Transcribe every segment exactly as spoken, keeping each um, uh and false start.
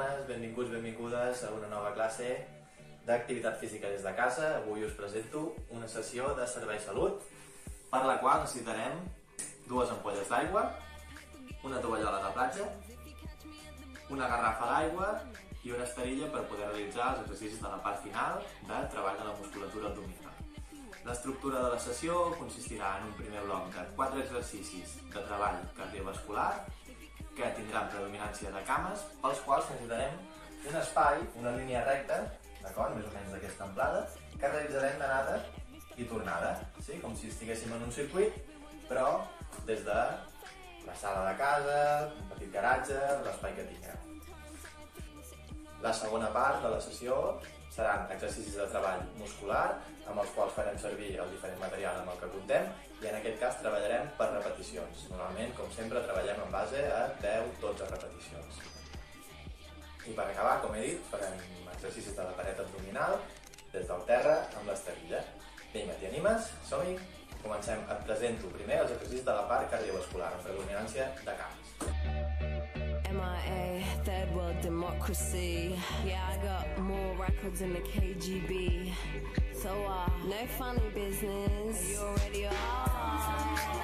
bones, benvinguts, benvingudes a una nova classe d'activitat física des de casa. Avui us presento una sessió de servei salut, per la qual necessitarem dues ampolles d'aigua, una tovallola de platja, una garrafa d'aigua i una esterilla per poder realitzar els exercicis de la part final de treball de la musculatura abdominal. L'estructura de la sessió consistirà en un primer bloc de quatre exercicis de treball cardiovascular que tindran predominància de cames, pels quals necessitarem un espai, una línia recta, d'acord, més o menys d'aquesta amplada, que realitzarem d'anada i tornada, sí? Com si estiguéssim en un circuit, però des de la sala de casa, un petit garatge, l'espai que tinguem. La segona part de la sessió seran exercicis de treball muscular, amb els quals farem servir el diferent material amb el que comptem, i en aquest cas treballarem per repeticions. Normalment, com sempre, treballem en base a deu a dotze repeticions. I per acabar, com he dit, farem exercicis de la paret abdominal des del terra amb l'esterilla. Vinga, t'hi animes? Som-hi? Comencem. Et presento primer els exercicis de la part cardiovascular, amb predominància de cames. M I A, third world democracy. Yeah, I got more records than the K G B. So, uh, no funny business. You already are.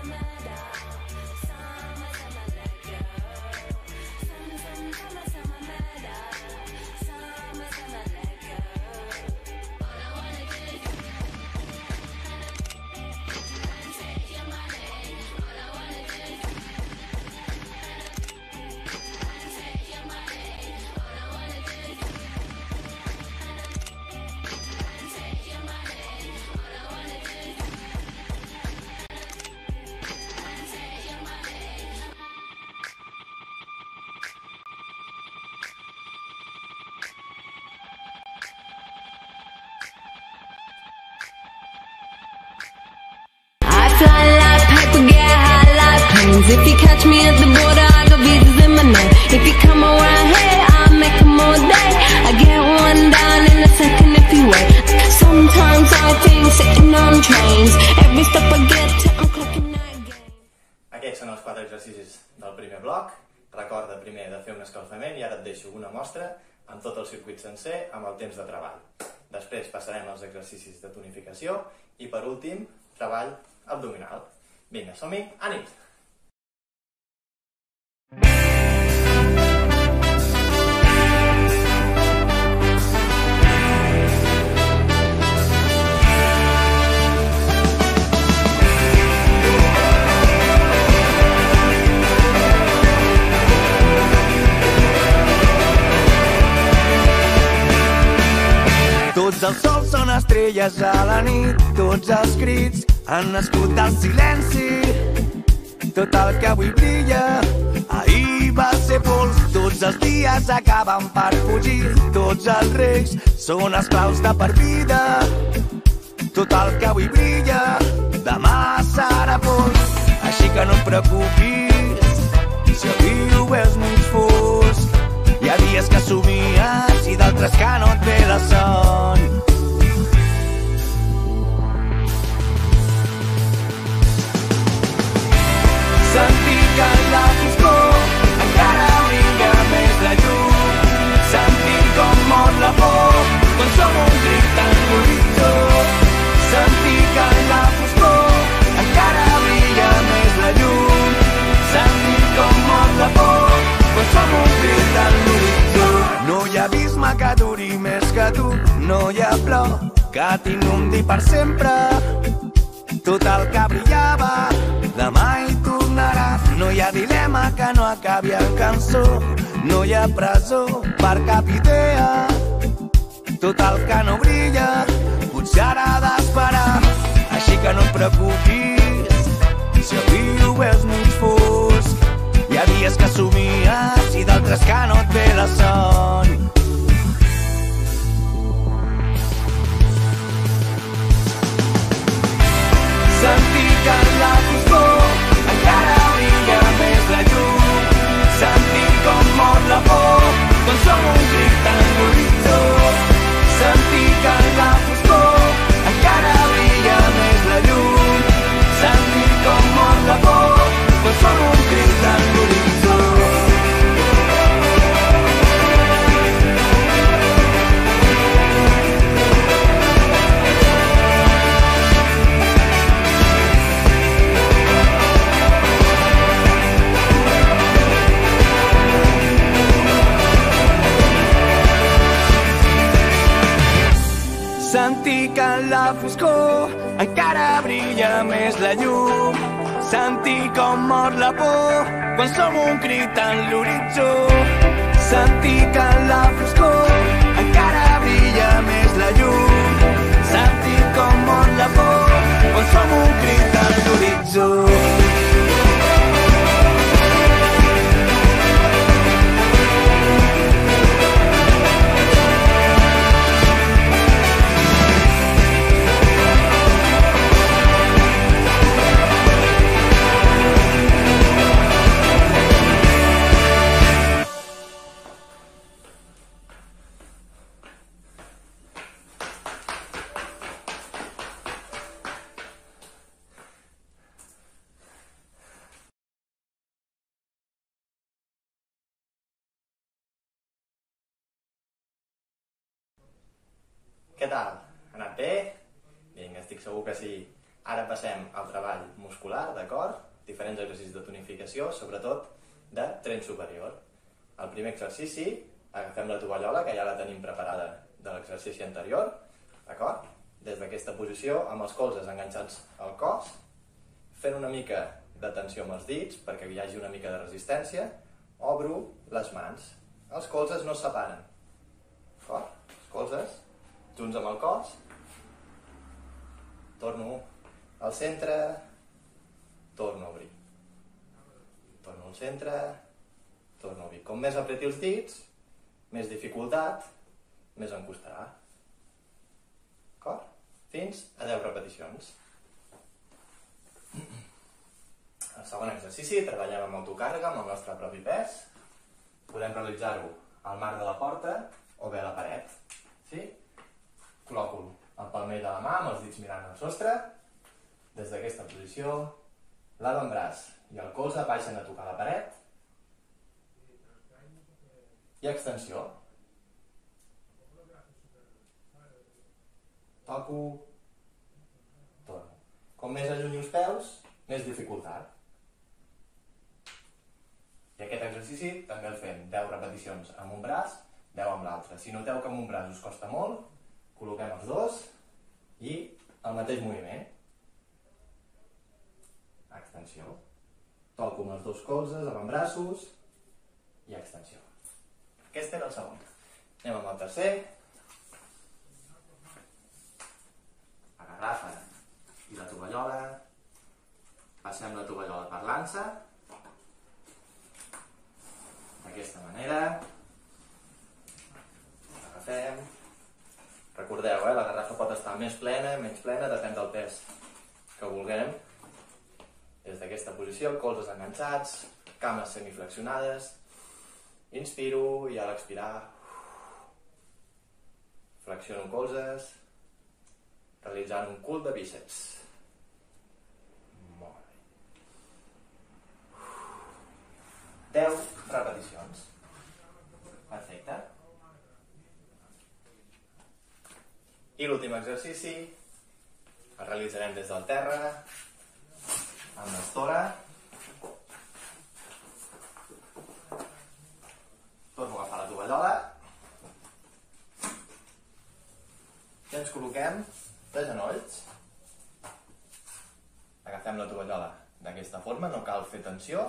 Fly like paper, get high like planes. If you catch me at the border, I got visas in my name. If you come around here, I'll make them all day. I get one down in a second if you wait. Sometimes I think sitting on trains. Every step I get to, I'm clocking that game. Aquests són els quatre exercicis del primer bloc. Recorda primer de fer un escalfament i ara et deixo una mostra amb tot el circuit sencer amb el temps de treball. Després passarem als exercicis de tonificació i per últim, treball abdominal. Vinga, som-hi, ànim! Tots els sols són estrelles a la nit, tots els crits han nascut del silenci. Tot el que avui brilla, ahir va ser pols. Tots els dies acaben per fugir, tots els reis són esclaus de per vida. Tot el que avui brilla, demà serà pols. Així que no et preocupis, si avui ho veus mig fosc. Hi ha dies que somies i d'altres que no et ve la son. Sentir que en la foscor encara brilla més la llum. Sentir com mor la por quan som un crit tan l'horitzó. Sentir que en la foscor encara brilla més la llum. Sentir com mor la por quan som un crit tan l'horitzó. No hi ha abisme que duri més que tu, no hi ha plor que t'inumdi per sempre. Tot el que brillava demà hi tornarà. No hi ha dilema que no acabi en cançó, no hi ha presó per cap idea. Tot el que no brilla potser ara ha d'esperar. Així que no et preocupis, si avui ho veus mig fosc. Hi ha dies que somies i d'altres que no et ve la son. Sentir que en la foscor encara brilla més la llum. Sentir com mor la por quan som un crit tan l'horitzó. Sentir que en la foscor encara brilla més la llum. Sentir com mor la por quan som un crit tan l'horitzó. sentir que en la foscor encara brilla més la llum, sentir com mor la por quan som un crit en l'horitzó, sentir que en la foscor encara brilla més la llum, sentir com mor la por quan som un crit en l'horitzó. Què tal? Ha anat bé? Vinga, estic segur que sí. Ara passem al treball muscular, d'acord? Diferents exercicis de tonificació, sobretot de tren superior. El primer exercici, agafem la tovallola, que ja la tenim preparada de l'exercici anterior, d'acord? Des d'aquesta posició, amb els colzes enganxats al cos, fent una mica de tensió amb els dits, perquè hi hagi una mica de resistència, obro les mans. Els colzes no es separen, d'acord? Els colzes junts amb el cos, torno al centre, torno a obrir, torno al centre, torno a obrir. Com més apreti els dits, més dificultat, més em costarà. D'acord? Fins a deu repeticions. El segon exercici, treballem amb autocàrrega, amb el nostre propi pes. Podem realitzar-ho al marc de la porta o bé a la paret. Sí? Col·loco el palmell de la mà amb els dits mirant al sostre. Des d'aquesta posició, l'avantbraç i el colze baixen a tocar la paret. I extensió. Toco, torno. Com més allunyo els peus, més dificultat. I aquest exercici també el fem deu repeticions amb un braç, deu amb l'altre. Si noteu que amb un braç us costa molt, col·loquem els dos i el mateix moviment. Extensió. Toco amb els dos colzes, avantbraços i extensió. Aquest era el segon. Anem amb el tercer. Agafa i la tovallola. Passem la tovallola per l'ansa. D'aquesta manera. Agafem. Recordeu, eh? La garrafa pot estar més plena, menys plena, depèn del pes que vulguem. Des d'aquesta posició, colzes enganxats, cames semiflexionades. Inspiro i a l'expirar flexiono colzes, realitzant un cul de bíceps. Molt bé. deu repeticions. Perfecte. I l'últim exercici el realitzarem des del terra, amb l'estora. Torno a agafar la tovallola. I ens col·loquem de genolls. Agafem la tovallola d'aquesta forma, no cal fer tensió.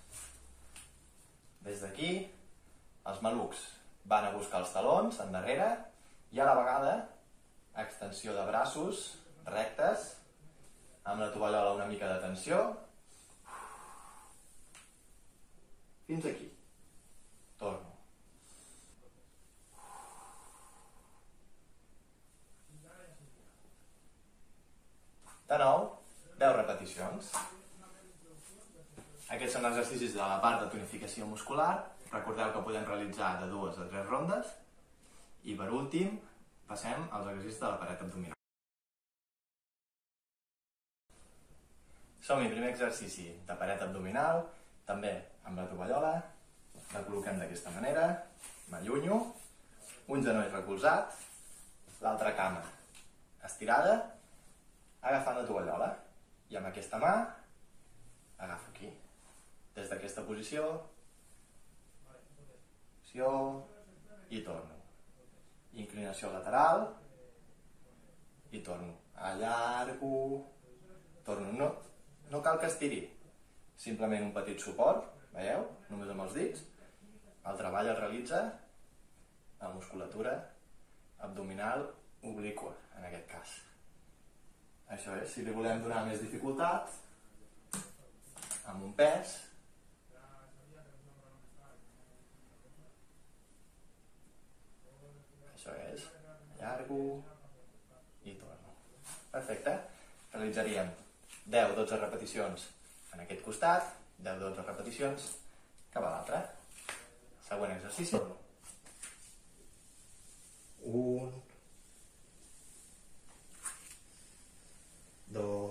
Des d'aquí, els malucs van a buscar els talons endarrere i a la vegada extensió de braços rectes, amb la tovallola una mica de tensió, fins aquí. Torno. De nou, deu repeticions. Aquests són exercicis de la part de tonificació muscular. Recordeu que podem realitzar de dues a tres rondes. I per últim, passem als exercicis de la paret abdominal. Som-hi, primer exercici de paret abdominal, també amb la tovallola. La col·loquem d'aquesta manera, m'allunyo, un genoll recolzat, l'altra cama estirada, agafant la tovallola. I amb aquesta mà, agafo aquí. Des d'aquesta posició, i torno. Inclinació lateral, i torno. Allargo, torno. No, no cal que estiri, simplement un petit suport, veieu? Només amb els dits. El treball es realitza a musculatura abdominal obliqua, en aquest cas. Això és, si li volem donar més dificultat, amb un pes, això és, allargo i torno. Perfecte. Realitzaríem deu a dotze repeticions en aquest costat, deu a dotze repeticions cap a l'altre. Següent exercici. Un, dos,